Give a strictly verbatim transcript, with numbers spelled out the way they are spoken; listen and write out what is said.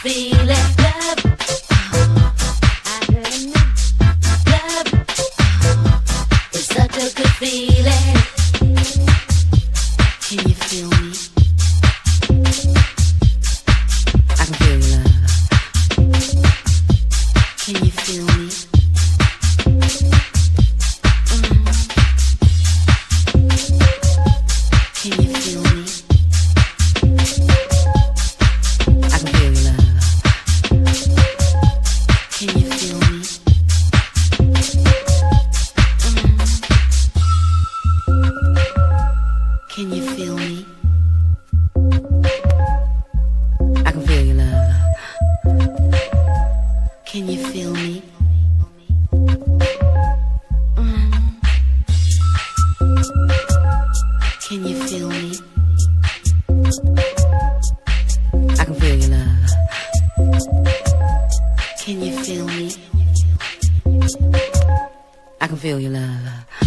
feeling. Love, I really know. Love, it's such a good feeling. Can you feel me? I can feel your love. Can you feel me? Mm. Can you feel me? I can feel your love. Can you feel me? Mm. Can you feel me? I can feel your love. Can you feel me? Mm. Can you feel me? I can feel your love. Can you feel me? I can feel your love.